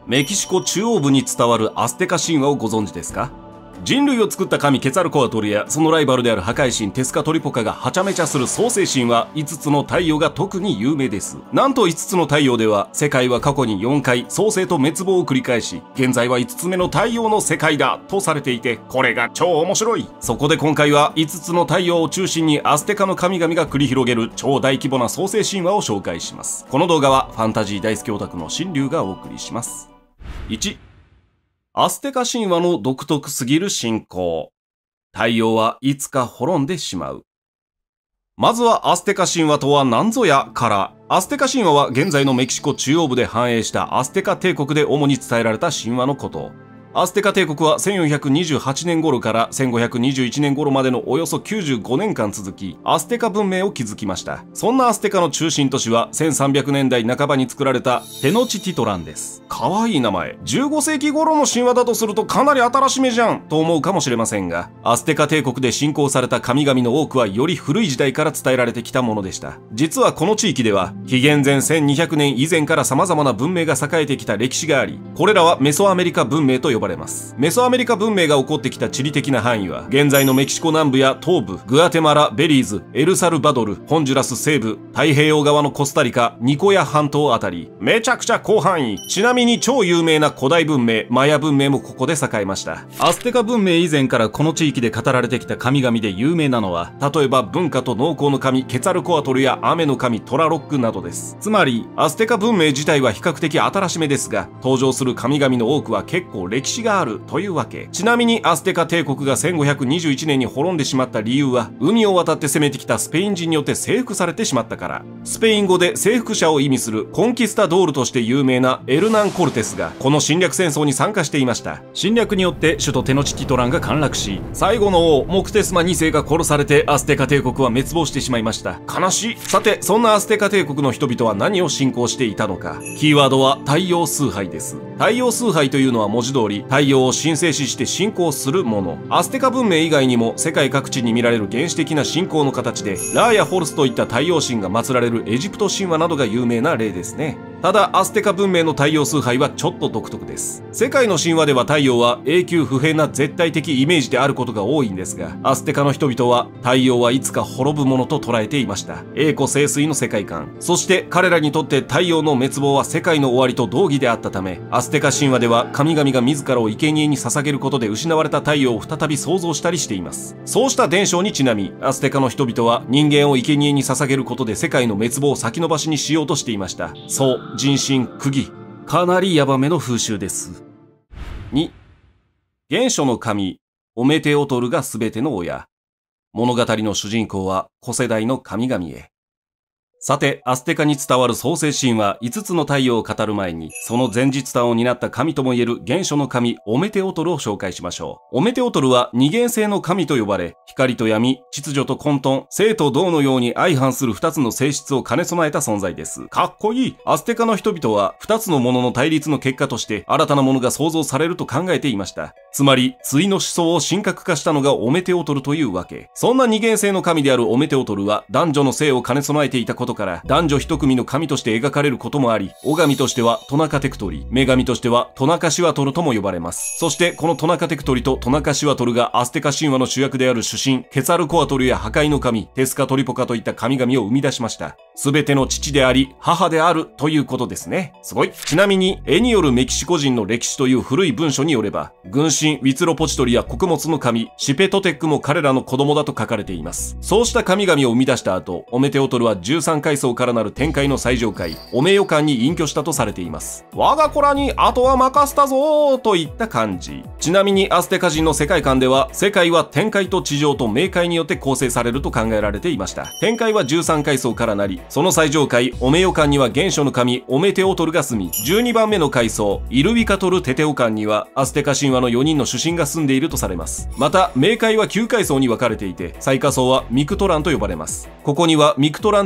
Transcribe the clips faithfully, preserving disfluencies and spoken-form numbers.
メキシコ中央部に伝わるアステカ神話をご存知ですか？人類を作った神ケツァルコアトルやそのライバルである破壊神テスカトリポカがはちゃめちゃする創世神話いつつの太陽が特に有名です。なんといつつの太陽では世界は過去によんかい創世と滅亡を繰り返し、現在はいつつめの太陽の世界だとされていて、これが超面白い。そこで今回はいつつの太陽を中心にアステカの神々が繰り広げる超大規模な創世神話を紹介します。この動画はファンタジー大好きオタクの新龍がお送りします。いち、アステカ神話の独特すぎる信仰。太陽はいつか滅んでしまう。まずはアステカ神話とは何ぞやから。アステカ神話は現在のメキシコ中央部で繁栄したアステカ帝国で主に伝えられた神話のこと。アステカ帝国はせんよんひゃくにじゅうはちねん頃からせんごひゃくにじゅういちねん頃までのおよそきゅうじゅうごねんかん続き、アステカ文明を築きました。そんなアステカの中心都市はせんさんびゃくねんだいなかばに作られたテノチティトランです。かわいい名前。じゅうごせいき頃の神話だとするとかなり新しめじゃんと思うかもしれませんが、アステカ帝国で信仰された神々の多くはより古い時代から伝えられてきたものでした。実はこの地域では紀元前せんにひゃくねん以前から様々な文明が栄えてきた歴史があり、これらはメソアメリカ文明と呼ばれます。メソアメリカ文明が起こってきた地理的な範囲は現在のメキシコ南部や東部、グアテマラ、ベリーズ、エルサルバドル、ホンジュラス西部、太平洋側のコスタリカ、ニコヤ半島あたり、めちゃくちゃ広範囲。ちなみに超有名な古代文明マヤ文明もここで栄えました。アステカ文明以前からこの地域で語られてきた神々で有名なのは、例えば文化と農耕の神ケツァルコアトルや雨の神トラロックなどです。つまりアステカ文明自体は比較的新しめですが、登場する神々の多くは結構歴史があるというわけ。ちなみにアステカ帝国がせんごひゃくにじゅういちねんに滅んでしまった理由は、海を渡って攻めてきたスペイン人によって征服されてしまったから。スペイン語で征服者を意味するコンキスタドールとして有名なエルナン・コルテスがこの侵略戦争に参加していました。侵略によって首都テノチティトランが陥落し、最後の王モクテスマにせいが殺されてアステカ帝国は滅亡してしまいました。悲しい。さて、そんなアステカ帝国の人々は何を信仰していたのか。キーワードは太陽崇拝です。太陽崇拝というのは文字通り太陽を神聖視して信仰するもの。アステカ文明以外にも世界各地に見られる原始的な信仰の形で、ラーやホルスといった太陽神が祀られるエジプト神話などが有名な例ですね。ただアステカ文明の太陽崇拝はちょっと独特です。世界の神話では太陽は永久不変な絶対的イメージであることが多いんですが、アステカの人々は太陽はいつか滅ぶものと捉えていました。栄枯盛衰の世界観。そして彼らにとって太陽の滅亡は世界の終わりと同義であったため、アステカ神話では神々が自らを生贄に捧げることで失われた太陽を再び創造したりしています。そうした伝承にちなみ、アステカの人々は人間を生贄に捧げることで世界の滅亡を先延ばしにしようとしていました。そう、人心釘。かなりヤバめの風習です。に、原初の神オメテオトルが全ての親。物語の主人公は古世代の神々へ。さて、アステカに伝わる創世神話いつつの太陽を語る前に、その前日譚を担った神ともいえる原初の神オメテオトルを紹介しましょう。オメテオトルは二元性の神と呼ばれ、光と闇、秩序と混沌、生と動のように相反する二つの性質を兼ね備えた存在です。かっこいい。アステカの人々は二つのものの対立の結果として新たなものが創造されると考えていました。つまり、対の思想を神格化したのがオメテオトルというわけ。そんな二元性の神であるオメテオトルは男女の性を兼ね備えていたことから男女一組の神として描かれることもあり、オガミとしてはトナカテクトリ、女神としてはトナカシワトルとも呼ばれます。そしてこのトナカテクトリとトナカシワトルがアステカ神話の主役である主神ケツァルコアトルや破壊の神テスカトリポカといった神々を生み出しました。すべての父であり母であるということですね。すごい。ちなみに絵によるメキシコ人の歴史という古い文書によれば、軍神ウィツロポチトリや穀物の神シペトテックも彼らの子供だと書かれています。そうした神々を生み出した後、オメテオトルはじゅうさんかい層からなる天界の最上階オメヨ間に隠居したとされています。我が子らにあとは任せたぞーといった感じ。ちなみにアステカ人の世界観では、世界は天界と地上と冥界によって構成されると考えられていました。天界はじゅうさんかい層からなり、その最上階オメヨ間には原初の神オメテオトルが住み、じゅうにばんめの階層イルビカトルテテオ間にはアステカ神話のよにんの主神が住んでいるとされます。また冥界はきゅうかい層に分かれていて、最下層はミクトランと呼ばれます。ここにはミクトランテクート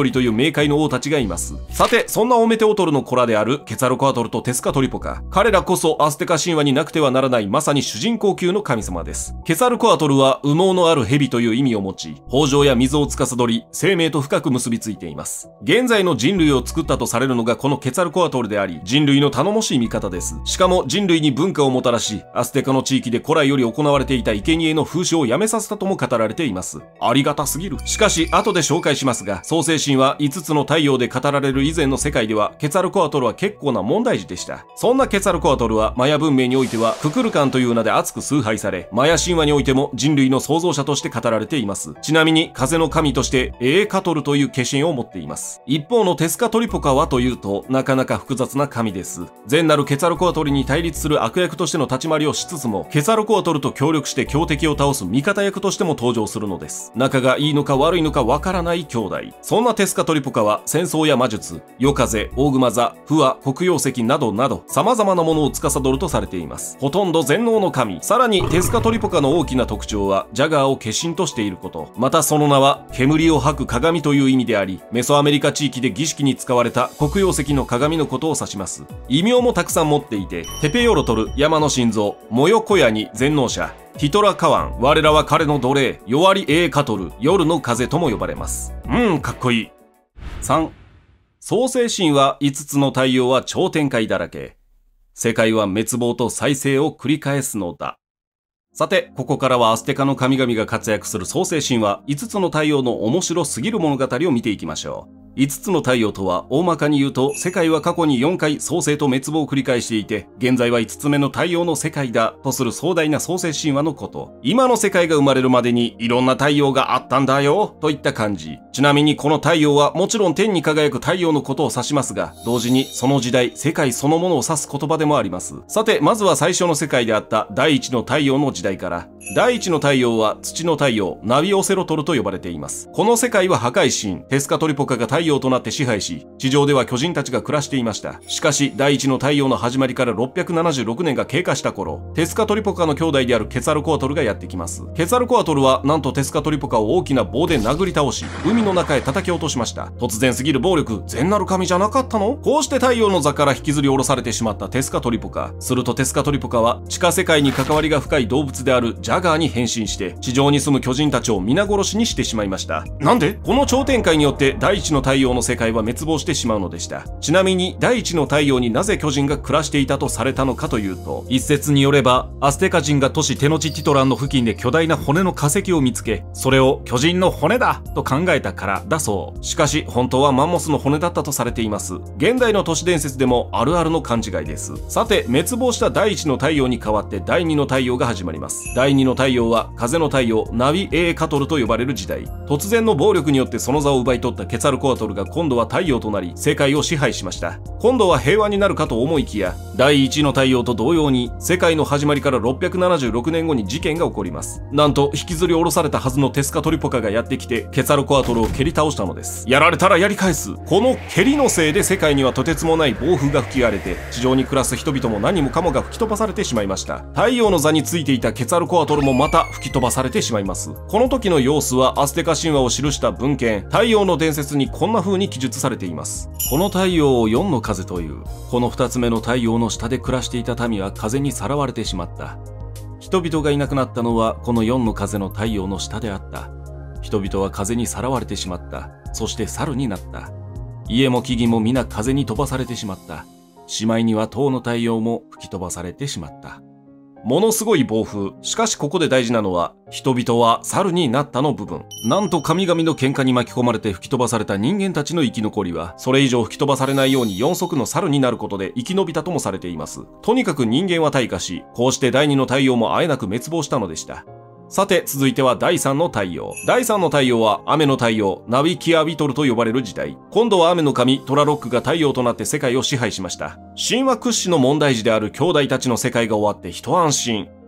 トリという冥界の王たちがいます。さて、そんなオメテオトルの子らであるケツァルコアトルとテスカトリポカ。彼らこそアステカ神話になくてはならないまさに主人公級の神様です。ケツァルコアトルは羽毛のある蛇という意味を持ち、豊穣や水を司り、生命と深く結びついています。現在の人類を作ったとされるのがこのケツァルコアトルであり、人類の頼もしい味方です。しかも人類に文化をもたらし、アステカの地域で古来より行われていた生贄の風習をやめさせたとも語られています。ありがたすぎる。しかし、後で紹介しますが、創世神話いつつの太陽で語られる以前の世界では、ケツァルコアトルは結構な問題児でした。そんなケツァルコアトルは、マヤ文明においては、ククルカンという名で熱く崇拝され、マヤ神話においても人類の創造者として語られています。ちなみに、風の神として、エーカトルという化身を持っています。一方のテスカトリポカはというと、なかなか複雑な神です。善なるケツァルコアトルに対立する悪役としての立ち回りをしつつも、ケツァルコアトルと協力して強敵を倒す味方役としても登場するのです。仲がいいのか悪いのかわからない兄弟。そんなテスカトリポカは戦争や魔術、夜風、大熊座、不和、黒曜石などなど様々なものを司るとされています。ほとんど全能の神。さらにテスカトリポカの大きな特徴はジャガーを化身としていること。またその名は煙を吐く鏡という意味であり、メソアメリカ地域で儀式に使われた黒曜石の鏡のことを指します。異名もたくさん持っていて、テペヨロトル、山の心臓、モヨコヤニ、全能者、ティトラカワン、我らは彼の奴隷、弱りエーカトル、夜の風とも呼ばれます。うん、かっこいい。さん、創世神話いつつの太陽は超展開だらけ。世界は滅亡と再生を繰り返すのだ。さて、ここからはアステカの神々が活躍する創世神話いつつの太陽の面白すぎる物語を見ていきましょう。いつつの太陽とは大まかに言うと、世界は過去によんかい創生と滅亡を繰り返していて、現在はいつつめの太陽の世界だとする壮大な創世神話のこと。今の世界が生まれるまでにいろんな太陽があったんだよといった感じ。ちなみにこの太陽はもちろん天に輝く太陽のことを指しますが、同時にその時代、世界そのものを指す言葉でもあります。さて、まずは最初の世界であった第一の太陽の時代から。第一の太陽は土の太陽、ナビオセロトルと呼ばれています。この世界は破壊神、テスカトリポカが太陽となって支配し、地上では巨人たちが暮らしていました。しかし、第一の太陽の始まりからろっぴゃくななじゅうろくねんが経過した頃、テスカトリポカの兄弟であるケツァルコアトルがやってきます。ケツァルコアトルは、なんとテスカトリポカを大きな棒で殴り倒し、海の中へ叩き落としました。突然すぎる暴力、善なる神じゃなかったの？こうして太陽の座から引きずり下ろされてしまったテスカトリポカ。するとテスカトリポカは、地下世界に関わりが深い動物であるジャガーに変身して、地上に住む巨人たちを皆殺しにしてしまいました。なんで？この超展開によって第一の太陽の世界は滅亡してしまうのでした。ちなみに第一の太陽になぜ巨人が暮らしていたとされたのかというと、一説によればアステカ人が都市テノチティトランの付近で巨大な骨の化石を見つけ、それを巨人の骨だと考えたからだそう。しかし本当はマンモスの骨だったとされています。現代の都市伝説でもあるあるの勘違いです。さて、滅亡した第一の太陽に代わって第二の太陽が始まります。第二の太陽は風の太陽ナビエーカトルと呼ばれる時代。突然の暴力によってその座を奪い取ったケツァルコアトルが今度は太陽となり、世界を支配しました。今度は平和になるかと思いきや、第一の太陽と同様に世界の始まりからろっぴゃくななじゅうろくねんごに事件が起こります。なんと引きずり下ろされたはずのテスカトリポカがやってきてケツァルコアトルを蹴り倒したのです。やられたらやり返す。この蹴りのせいで世界にはとてつもない暴風が吹き荒れて、地上に暮らす人々も何もかもが吹き飛ばされてしまいました。太陽の座についていたケツァルコアトルもまた吹き飛ばされてしまいます。この時の様子はアステカ神話を記した文献太陽の伝説にこんな風に記述されています。この太陽を四の風という。この二つ目の太陽の下で暮らしていた民は風にさらわれてしまった。人々がいなくなったのはこの四の風の太陽の下であった。人々は風にさらわれてしまった。そして猿になった。家も木々も皆風に飛ばされてしまった。しまいには塔の太陽も吹き飛ばされてしまった。ものすごい暴風。しかしここで大事なのは、人々は猿になったの部分。なんと神々の喧嘩に巻き込まれて吹き飛ばされた人間たちの生き残りは、それ以上吹き飛ばされないように四足の猿になることで生き延びたともされています。とにかく人間は退化し、こうして第二の太陽もあえなく滅亡したのでした。さて、続いては第三の太陽。第三の太陽は雨の太陽、ナビキアビトルと呼ばれる時代。今度は雨の神、トラロックが太陽となって世界を支配しました。神話屈指の問題児である兄弟たちの世界が終わって一安心。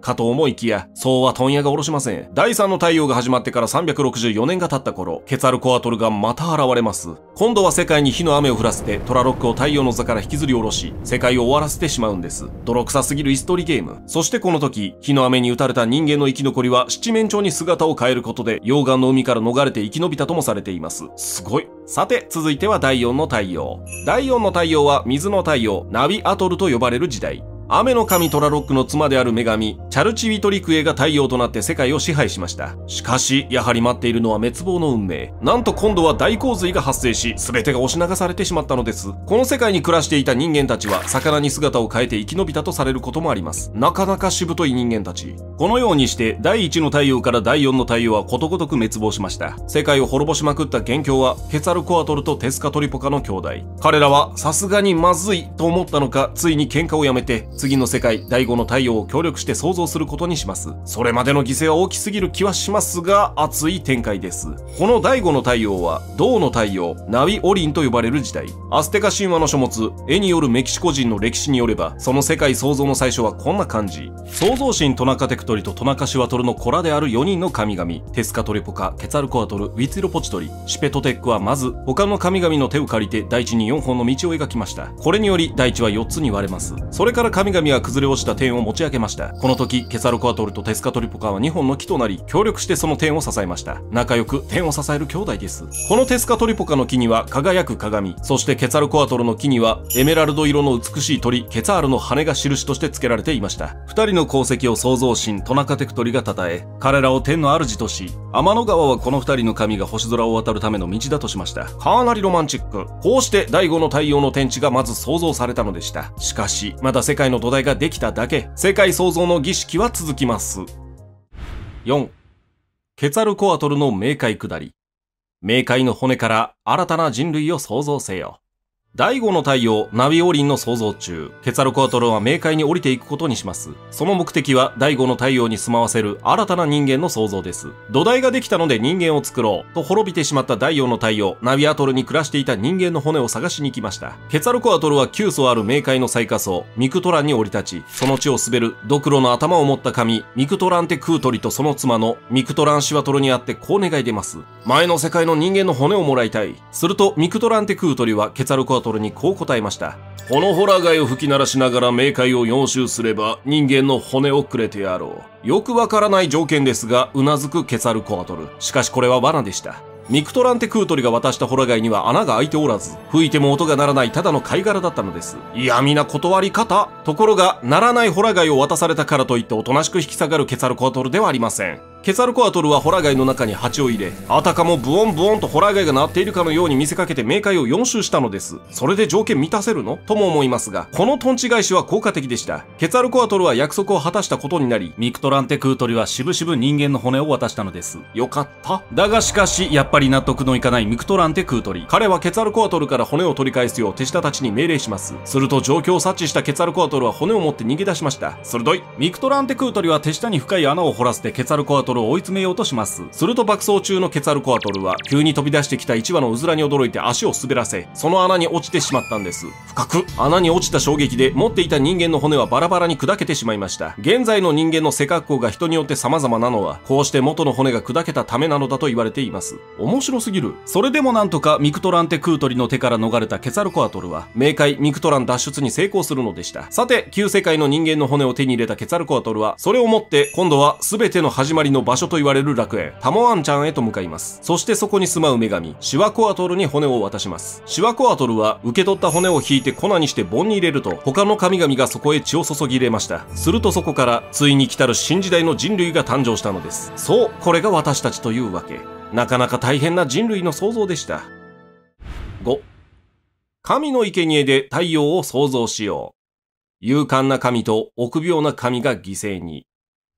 かと思いきや、そうは問屋が下ろしません。だいさんの太陽が始まってからさんびゃくろくじゅうよねんが経った頃、ケツァルコアトルがまた現れます。今度は世界に火の雨を降らせて、トラロックを太陽の座から引きずり下ろし、世界を終わらせてしまうんです。泥臭すぎる椅子取りゲーム。そしてこの時、火の雨に打たれた人間の生き残りは七面鳥に姿を変えることで、溶岩の海から逃れて生き延びたともされています。すごい。さて、続いてはだいよんの太陽。だいよんの太陽は水の太陽、ナビアトルと呼ばれる時代。雨の神トラロックの妻である女神、チャルチウィトリクエが太陽となって世界を支配しました。しかし、やはり待っているのは滅亡の運命。なんと今度は大洪水が発生し、全てが押し流されてしまったのです。この世界に暮らしていた人間たちは、魚に姿を変えて生き延びたとされることもあります。なかなかしぶとい人間たち。このようにして、だいいちの太陽からだいよんの太陽はことごとく滅亡しました。世界を滅ぼしまくった元凶は、ケツァルコアトルとテスカトリポカの兄弟。彼らは、さすがにまずいと思ったのか、ついに喧嘩をやめて、次の世界、だいごの太陽を協力して創造することにします。それまでの犠牲は大きすぎる気はしますが、熱い展開です。このだいごの太陽は、銅の太陽、ナビオリンと呼ばれる時代。アステカ神話の書物、絵によるメキシコ人の歴史によれば、その世界創造の最初はこんな感じ。創造神トナカテクトリとトナカシワトルの子らであるよにんの神々、テスカトリポカ、ケツァルコアトル、ウィツィロポチトリ、シペトテックはまず、他の神々の手を借りて大地によんほんの道を描きました。これにより、大地はよっつに割れます。それから神々は崩れ落ちた天を持ち上げました。この時、ケツァルコアトルとテスカトリポカはにほんの木となり、協力してその天を支えました。仲良く天を支える兄弟です。このテスカトリポカの木には輝く鏡、そしてケツァルコアトルの木にはエメラルド色の美しい鳥、ケツァールの羽が印として付けられていました。二人の功績を創造神トナカテクトリが称え、彼らを天の主とし、天の川はこの二人の神が星空を渡るための道だとしました。かなりロマンチック。こうしてだいごの太陽の天地がまず創造されたのでした。しかし、まだ世界の土台ができただけ、世界創造の儀式は続きます。よん. ケツァルコアトルの冥界下り。冥界の骨から新たな人類を創造せよ。だいごの太陽、ナビオリンの創造中、ケツァルコアトルは冥界に降りていくことにします。その目的はだいごの太陽に住まわせる新たな人間の創造です。土台ができたので人間を作ろうと滅びてしまっただいよんの太陽、ナビアトルに暮らしていた人間の骨を探しに行きました。ケツァルコアトルはきゅう層ある冥界の最下層、ミクトランに降り立ち、その地を滑るドクロの頭を持った神、ミクトランテクートリとその妻のミクトランシワトルに会ってこう願い出ます。前の世界の人間の骨をもらいたい。するとミクトランテクートリはケツァルコアトルにこう答えました。このホラ貝を吹き鳴らしながら冥界をよん周すれば人間の骨をくれてやろう。よくわからない条件ですが、うなずくケツァルコアトル。しかしこれは罠でした。ミクトランテクートリが渡したホラ貝には穴が開いておらず、吹いても音が鳴らないただの貝殻だったのです。嫌味な断り方。ところが、鳴らないホラ貝を渡されたからといっておとなしく引き下がるケツァルコアトルではありません。ケツァルコアトルはホラ貝の中に鉢を入れ、あたかもブオンブオンとホラ貝が鳴っているかのように見せかけて冥界をよん周したのです。それで条件満たせるのとも思いますが、このトンチ返しは効果的でした。ケツァルコアトルは約束を果たしたことになり、ミクトランテクートリはしぶしぶ人間の骨を渡したのです。よかった。だがしかし、やっぱり納得のいかないミクトランテクートリ。彼はケツァルコアトルから骨を取り返すよう手下たちに命令します。すると状況を察知したケツァルコアトルは骨を持って逃げ出しました。鋭い。ミクトランテクートリは手下に深い穴を掘らせてケツァルコアトルを追い詰めようとします。すると爆走中のケツァルコアトルは急に飛び出してきたいちわのうずらに驚いて足を滑らせ、その穴に落ちてしまったんです。深く穴に落ちた衝撃で持っていた人間の骨はバラバラに砕けてしまいました。現在の人間の背格好が人によって様々なのは、こうして元の骨が砕けたためなのだと言われています。面白すぎる。それでもなんとかミクトランテクートリの手から逃れたケツァルコアトルは冥界ミクトラン脱出に成功するのでした。さて、旧世界の人間の骨を手に入れたケツァルコアトルは、それを持って今度は全ての始まりの場所と言われる楽園タモアンちゃんへと向かいます。そしてそこに住まう女神シワコアトルに骨を渡します。シワコアトルは受け取った骨を引いて粉にして盆に入れると、他の神々がそこへ血を注ぎ入れました。するとそこからついに来たる新時代の人類が誕生したのです。そう、これが私たちというわけ。なかなか大変な人類の創造でした。ご. 神の生贄で太陽を創造しよう。勇敢な神と臆病な神が犠牲に。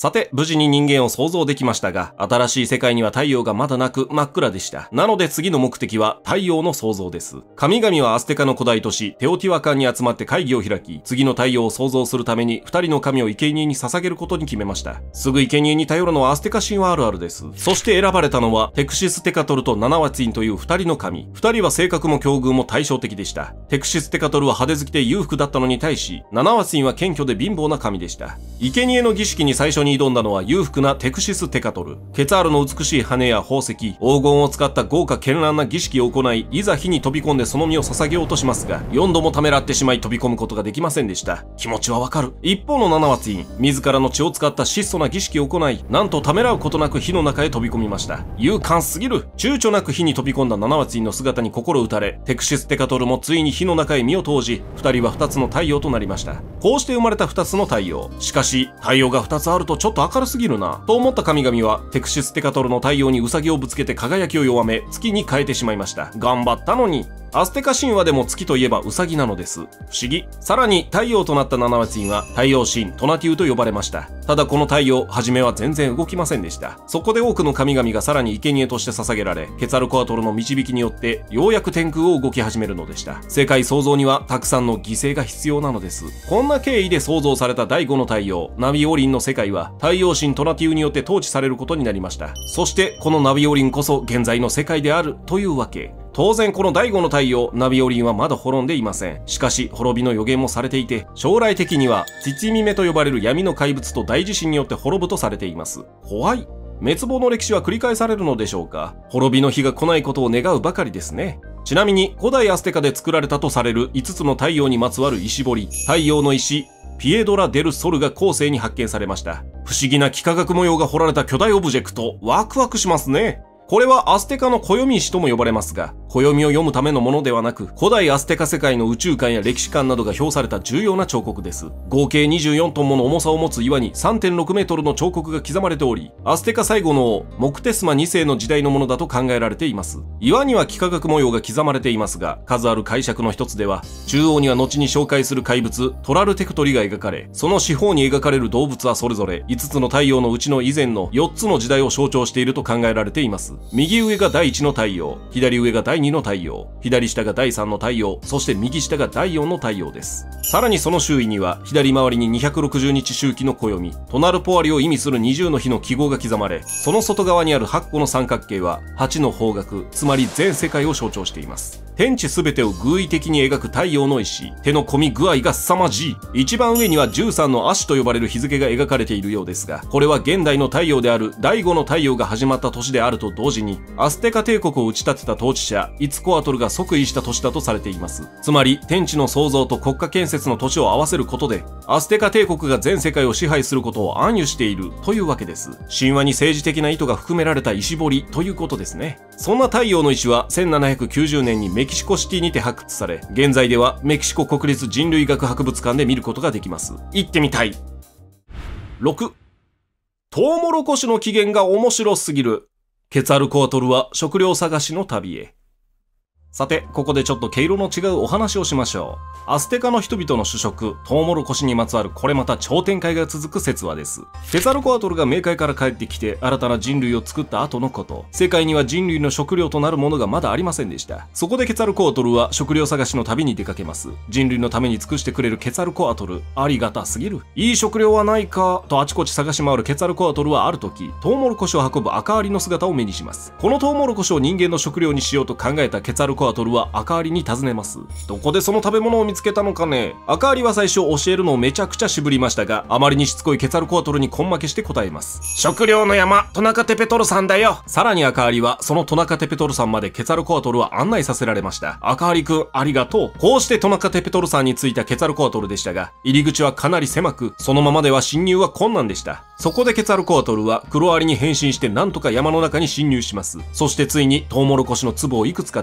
さて、無事に人間を創造できましたが、新しい世界には太陽がまだなく真っ暗でした。なので次の目的は太陽の創造です。神々はアステカの古代都市テオティワカンに集まって会議を開き、次の太陽を創造するために二人の神を生贄に捧げることに決めました。すぐ生贄に頼るのはアステカ神話あるあるです。そして選ばれたのはテクシス・テカトルとナナワツィンという二人の神。二人は性格も境遇も対照的でした。テクシス・テカトルは派手好きで裕福だったのに対し、ナナワツィンは謙虚で貧乏な神でした。生贄の儀式に最初に挑んだのは裕福なテクシス・テカトル。ケツァールの美しい羽や宝石、黄金を使った豪華絢爛な儀式を行い、いざ火に飛び込んでその身を捧げようとしますが、よんどもためらってしまい飛び込むことができませんでした。気持ちはわかる。一方のナナワツィン、自らの血を使った質素な儀式を行い、なんとためらうことなく火の中へ飛び込みました。勇敢すぎる。躊躇なく火に飛び込んだナナワツィンの姿に心打たれ、テクシス・テカトルもついに火の中へ身を投じ、二人は二つの太陽となりました。こうして生まれた二つの太陽。しかし、太陽が二つあるとちょっと明るすぎるな。と思った神々は、テクシス・テカトルの太陽にウサギをぶつけて輝きを弱め、月に変えてしまいました。頑張ったのに。アステカ神話でも月といえばウサギなのです。不思議。さらに太陽となったナナワツィンは太陽神トナティウと呼ばれました。ただこの太陽、初めは全然動きませんでした。そこで多くの神々がさらに生贄として捧げられ、ケツァルコアトルの導きによってようやく天空を動き始めるのでした。世界創造にはたくさんの犠牲が必要なのです。こんな経緯で創造された第五の太陽、ナビオリンの世界は太陽神トナティウによって統治されることになりました。そしてこのナビオリンこそ現在の世界であるというわけ。当然この第五の太陽、ナビオリンはまだ滅んでいません。しかし滅びの予言もされていて、将来的にはティツィミメと呼ばれる闇の怪物と大地震によって滅ぶとされています。怖い。滅亡の歴史は繰り返されるのでしょうか。滅びの日が来ないことを願うばかりですね。ちなみに古代アステカで作られたとされるいつつの太陽にまつわる石彫り、太陽の石ピエドラ・デル・ソルが後世に発見されました。不思議な幾何学模様が彫られた巨大オブジェクト、ワクワクしますね。これはアステカの暦石とも呼ばれますが、暦を読むためのものではなく、古代アステカ世界の宇宙観や歴史観などが表された重要な彫刻です。合計にじゅうよんトンもの重さを持つ岩に さんてんろくメートルの彫刻が刻まれており、アステカ最後の王、モクテスマにせいの時代のものだと考えられています。岩には幾何学模様が刻まれていますが、数ある解釈の一つでは、中央には後に紹介する怪物、トラルテクトリが描かれ、その四方に描かれる動物はそれぞれいつつの太陽のうちの以前のよっつの時代を象徴していると考えられています。右上がだいいちの太陽、左上がだいにの太陽、左下がだいさんの太陽、そして右下がだいよんの太陽です。さらにその周囲には、左回りににひゃくろくじゅうにち周期の暦、トナルポアリを意味するにじゅうの日の記号が刻まれ、その外側にあるはちこの三角形は、はちの方角、つまり全世界を象徴しています。天地すべてを偶意的に描く太陽の石、手の込み具合が凄まじい。一番上にはじゅうさんの足と呼ばれる日付が描かれているようですが、これは現代の太陽であるだいごの太陽が始まった年であると同時に、アステカ帝国を打ち立てた統治者、イツコアトルが即位した年だとされています。つまり、天地の創造と国家建設の年を合わせることで、アステカ帝国が全世界を支配することを暗喩しているというわけです。神話に政治的な意図が含められた石彫りということですね。そんな太陽の石はせんななひゃくきゅうじゅうねんにメキシコシティにて発掘され、現在ではメキシコ国立人類学博物館で見ることができます。行ってみたい。ろく、トウモロコシの起源が面白すぎる。ケツァルコアトルは食料探しの旅へ。さて、ここでちょっと毛色の違うお話をしましょう。アステカの人々の主食、トウモロコシにまつわるこれまた超展開が続く説話です。ケツァルコアトルが冥界から帰ってきて新たな人類を作った後のこと、世界には人類の食料となるものがまだありませんでした。そこでケツァルコアトルは食料探しの旅に出かけます。人類のために尽くしてくれるケツァルコアトル、ありがたすぎる。いい食料はないか、とあちこち探し回るケツァルコアトルはある時、トウモロコシを運ぶ赤アリの姿を目にします。このトウモロコシを人間の食料にしようと考えたケツァルコアトルは赤アリに尋ねます。どこでその食べ物を見つけたのかね。赤アリは最初教えるのをめちゃくちゃ渋りましたが、あまりにしつこいケツァルコアトルに根負けして答えます。食料の山、トナカテペトルさんだよ。さらに赤アリはそのトナカテペトルさんまでケツァルコアトルは案内させられました。赤アリくん、ありがとう。こうしてトナカテペトルさんに着いたケツァルコアトルでしたが、入り口はかなり狭く、そのままでは侵入は困難でした。そこでケツァルコアトルは黒アリに変身してなんとか山の中に侵入します。そしてついにトウモロコシの粒をいくつか手に入れること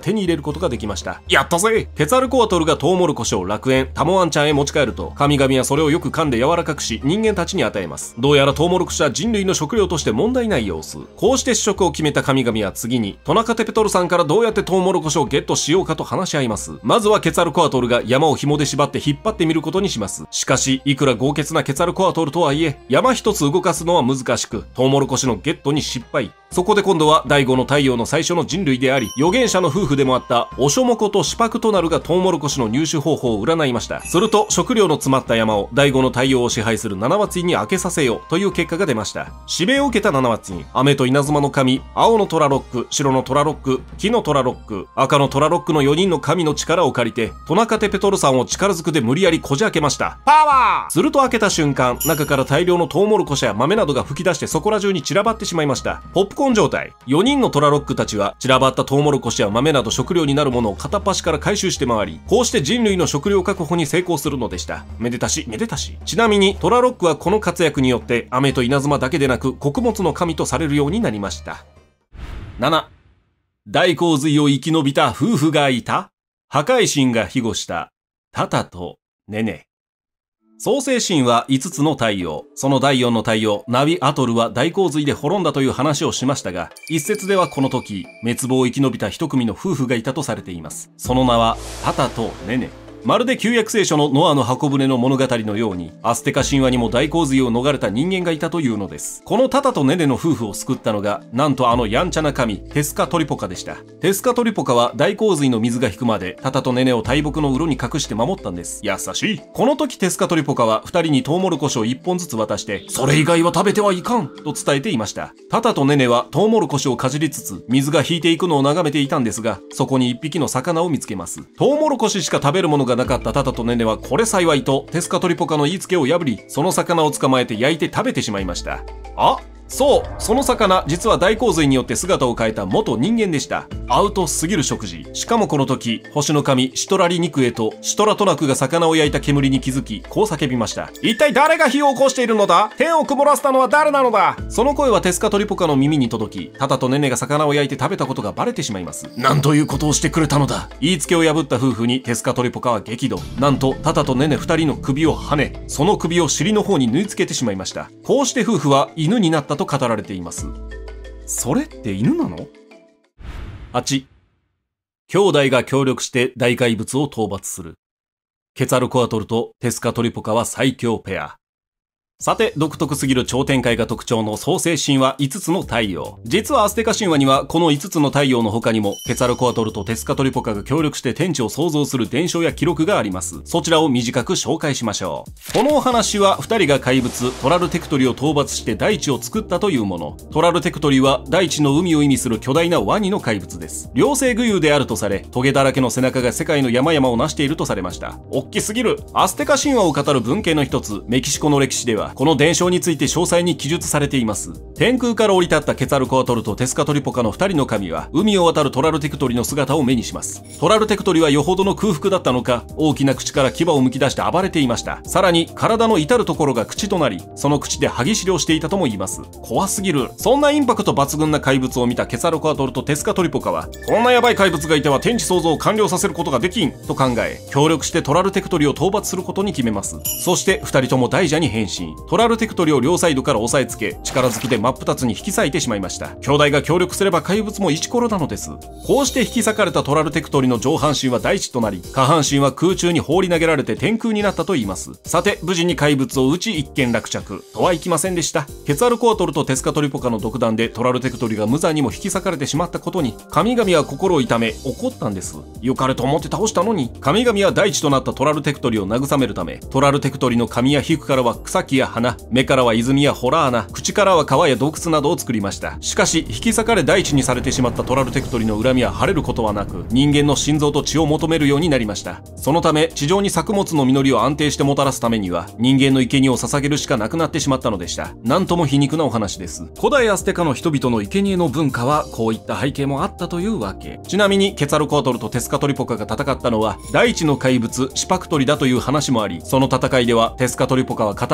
ことができました。やったぜ。ケツァルコアトルがトウモロコシを楽園、タモアンちゃんへ持ち帰ると、神々はそれをよく噛んで柔らかくし、人間たちに与えます。どうやらトウモロコシは人類の食料として問題ない様子。こうして試食を決めた神々は次に、トナカテペトルさんからどうやってトウモロコシをゲットしようかと話し合います。まずはケツァルコアトルが山を紐で縛って引っ張ってみることにします。しかし、いくら豪傑なケツァルコアトルとはいえ、山一つ動かすのは難しく、トウモロコシのゲットに失敗。そこで今度は第五の太陽の最初の人類であり、預言者の夫婦でもあったオショモコとシパクトナルがトウモロコシの入手方法を占いました。すると食料の詰まった山を第五の太陽を支配する七松院に開けさせようという結果が出ました。指名を受けた七松院、雨と稲妻の神、青のトラロック、白のトラロック、黄のトラロック、赤のトラロックのよにんの神の力を借りて、トナカテペトルさんを力ずくで無理やりこじ開けました。パワー！すると開けた瞬間、中から大量のトウモロコシや豆などが吹き出してそこら中に散らばってしまいました。ポップコーン状態。よにんのトラロックたちは散らばったトウモロコシや豆など食料になるものを片っ端から回収して回り、こうして人類の食料確保に成功するのでした。めでたしめでたし。ちなみにトラロックはこの活躍によって雨と稲妻だけでなく穀物の神とされるようになりました。なな. 大洪水を生き延びた夫婦がいた。破壊神が庇護したタタとネネ。創世神はいつつの太陽。そのだいよんの太陽、ナビアトルは大洪水で滅んだという話をしましたが、一説ではこの時、滅亡を生き延びた一組の夫婦がいたとされています。その名は、タタとネネ。まるで旧約聖書のノアの箱舟の物語のように、アステカ神話にも大洪水を逃れた人間がいたというのです。このタタとネネの夫婦を救ったのが、なんとあのやんちゃな神、テスカトリポカでした。テスカトリポカは大洪水の水が引くまで、タタとネネを大木のうろに隠して守ったんです。優しい。この時テスカトリポカは二人にトウモロコシを一本ずつ渡して、それ以外は食べてはいかんと伝えていました。タタとネネはトウモロコシをかじりつつ、水が引いていくのを眺めていたんですが、そこに一匹の魚を見つけます。トウモロコシしか食べるものがなかったタタとネネはこれ幸いとテスカトリポカの言いつけを破り、その魚を捕まえて焼いて食べてしまいました。あ、そう、その魚、実は大洪水によって姿を変えた元人間でした。アウトすぎる食事。しかもこの時、星の神シトラリニクエとシトラトナクが魚を焼いた煙に気づき、こう叫びました。一体誰が火を起こしているのだ？天を曇らせたのは誰なのだ？その声はテスカトリポカの耳に届き、タタとネネが魚を焼いて食べたことがバレてしまいます。なんということをしてくれたのだ。言いつけを破った夫婦にテスカトリポカは激怒。なんとタタとネネ二人の首をはね、その首を尻の方に縫い付けてしまいました。こうして夫婦は犬になったと語られています。それって犬なの？ はち. 兄弟が協力して大怪物を討伐する。ケツァルコアトルとテスカトリポカは最強ペア。さて、独特すぎる超展開が特徴の創世神話いつつの太陽。実はアステカ神話にはこのいつつの太陽の他にもケツァルコアトルとテスカトリポカが協力して天地を創造する伝承や記録があります。そちらを短く紹介しましょう。このお話はふたりが怪物トラルテクトリを討伐して大地を作ったというもの。トラルテクトリは大地の海を意味する巨大なワニの怪物です。両生具有であるとされ、トゲだらけの背中が世界の山々を成しているとされました。おっきすぎる。アステカ神話を語る文献の一つ、メキシコの歴史ではこの伝承について詳細に記述されています。天空から降り立ったケツァルコアトルとテスカトリポカのふたりの神は海を渡るトラルテクトリの姿を目にします。トラルテクトリはよほどの空腹だったのか、大きな口から牙をむき出して暴れていました。さらに体の至るところが口となり、その口で歯ぎしりをしていたとも言います。怖すぎる。そんなインパクト抜群な怪物を見たケツァルコアトルとテスカトリポカは、こんなヤバい怪物がいては天地創造を完了させることができんと考え、協力してトラルテクトリを討伐することに決めます。そしてふたりとも大蛇に変身。トラルテクトリを両サイドから押さえつけ、力ずくで真っ二つに引き裂いてしまいました。兄弟が協力すれば怪物もイチコロなのです。こうして引き裂かれたトラルテクトリの上半身は大地となり、下半身は空中に放り投げられて天空になったといいます。さて、無事に怪物を撃ち一件落着とはいきませんでした。ケツァルコアトルとテスカトリポカの独断でトラルテクトリが無残にも引き裂かれてしまったことに、神々は心を痛め怒ったんです。良かれと思って倒したのに。神々は大地となったトラルテクトリを慰めるため、トラルテクトリの髪や皮膚からは草木や花、目からは泉やホラー穴、口からは川や洞窟などを作りました。しかし引き裂かれ大地にされてしまったトラルテクトリの恨みは晴れることはなく、人間の心臓と血を求めるようになりました。そのため地上に作物の実りを安定してもたらすためには、人間の生贄を捧げるしかなくなってしまったのでした。なんとも皮肉なお話です。古代アステカの人々の生贄の文化はこういった背景もあったというわけ。ちなみにケツァルコアトルとテスカトリポカが戦ったのは大地の怪物シパクトリだという話もあり、その戦いではテスカトリポカは片足を失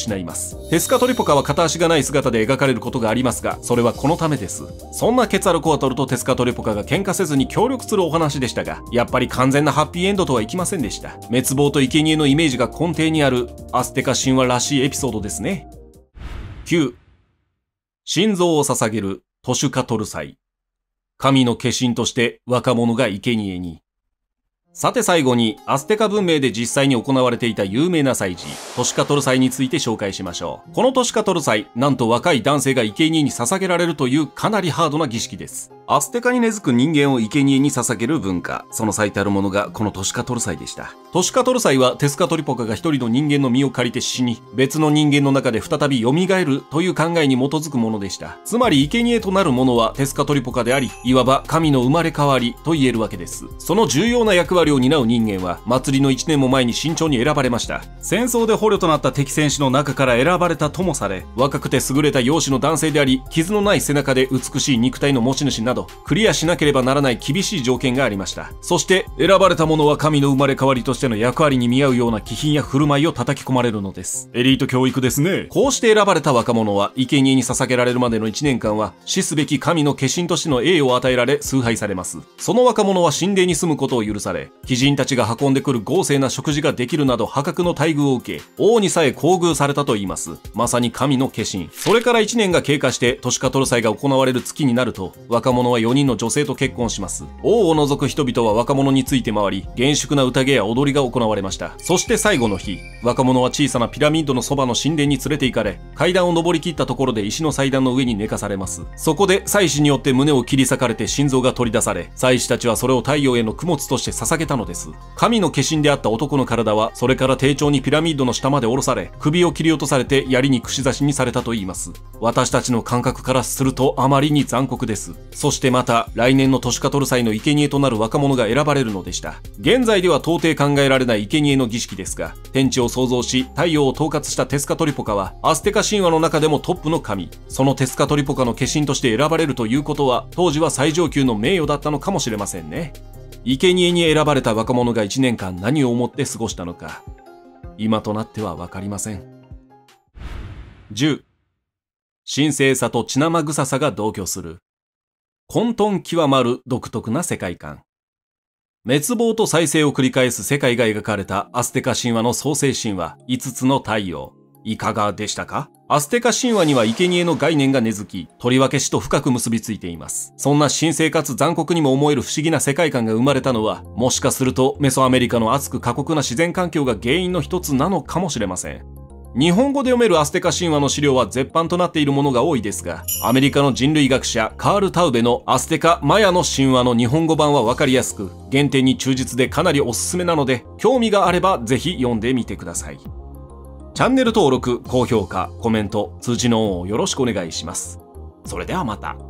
失います。テスカトリポカは片足がない姿で描かれることがありますが、それはこのためです。そんなケツァルコアトルとテスカトリポカが喧嘩せずに協力するお話でしたが、やっぱり完全なハッピーエンドとはいきませんでした。滅亡と生贄のイメージが根底にあるアステカ神話らしいエピソードですね。きゅう. 心臓を捧げるトシュカトル祭。神の化身として若者が生贄に。さて最後に、アステカ文明で実際に行われていた有名な祭事、トシカトル祭について紹介しましょう。このトシカトル祭、なんと若い男性が生贄に捧げられるというかなりハードな儀式です。アステカに根付く人間を生贄に捧げる文化、その最たるものがこのトシカトル祭でした。トシカトル祭はテスカトリポカが一人の人間の身を借りて死に、別の人間の中で再び蘇るという考えに基づくものでした。つまり生贄となるものはテスカトリポカであり、いわば神の生まれ変わりと言えるわけです。その重要な役割を担う人間は、祭りのいちねんも前に慎重に選ばれました。戦争で捕虜となった敵戦士の中から選ばれたともされ、若くて優れた容姿の男性であり、傷のない背中で美しい肉体の持ち主など、クリアしなければならない厳しい条件がありました。そして、選ばれた者は神の生まれ変わりとしての役割に見合うような気品や振る舞いを叩き込まれるのです。エリート教育ですね。こうして選ばれた若者は、生贄に捧げられるまでのいちねんかんは、死すべき神の化身としての栄誉を与えられ、崇拝されます。その若者は神殿に住むことを許され、貴人たちが運んでくる豪勢な食事ができるなど破格の待遇を受け、王にさえ厚遇されたといいます。まさに神の化身。それからいちねんが経過してトシカトル祭が行われる月になると、若者はよにんの女性と結婚します。王を除く人々は若者について回り、厳粛な宴や踊りが行われました。そして最後の日、若者は小さなピラミッドのそばの神殿に連れて行かれ、階段を登り切ったところで石の祭壇の上に寝かされます。そこで祭司によって胸を切り裂かれて心臓が取り出され、祭司たちはそれを太陽への供物として捧げたのです。神の化身であった男の体は、それから丁重にピラミッドの下まで下ろされ、首を切り落とされて槍に串刺しにされたといいます。私たちの感覚からするとあまりに残酷です。そしてまた、来年のトシカトル祭の生贄となる若者が選ばれるのでした。現在では到底考えられない生贄の儀式ですが、天地を創造し、太陽を統括したテスカトリポカは、アステカ神話の中でもトップの神。そのテスカトリポカの化身として選ばれるということは、当時は最上級の名誉だったのかもしれませんね。生贄に選ばれた若者がいちねんかん何を思って過ごしたのか、今となってはわかりません。じゅう. 神聖さと血生臭さが同居する。混沌極まる独特な世界観。滅亡と再生を繰り返す世界が描かれたアステカ神話の創世神話いつつの太陽。いかがでしたか？アステカ神話には生贄の概念が根付き、とりわけ死と深く結びついています。そんな神聖かつ残酷にも思える不思議な世界観が生まれたのは、もしかするとメソアメリカの熱く過酷な自然環境が原因の一つなのかもしれません。日本語で読めるアステカ神話の資料は絶版となっているものが多いですが、アメリカの人類学者カール・タウベのアステカ・マヤの神話の日本語版はわかりやすく、原点に忠実でかなりおすすめなので、興味があればぜひ読んでみてください。チャンネル登録、高評価、コメント、通知のオンをよろしくお願いします。それではまた。